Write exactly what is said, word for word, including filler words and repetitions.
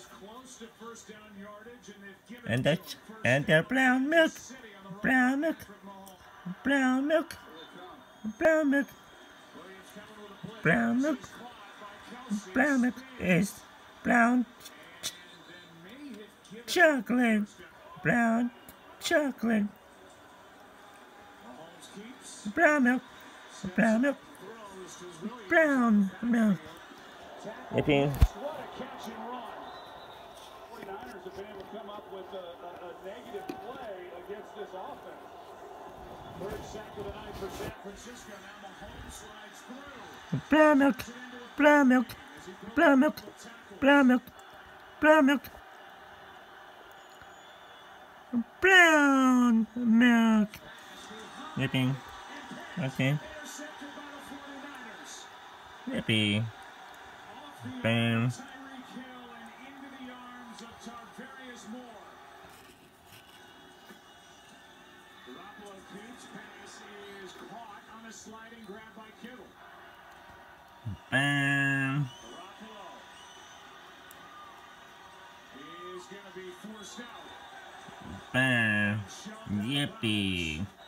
And that's and the brown milk, brown milk, brown milk, brown milk, brown milk, brown milk is brown ch chocolate, brown chocolate, brown milk, brown milk, brown milk. Yippee. Brown milk, brown milk, brown milk, brown milk, brown milk, brown milk. Yippee. Okay. Yippee. Bam. Bam. Bam. Yippee.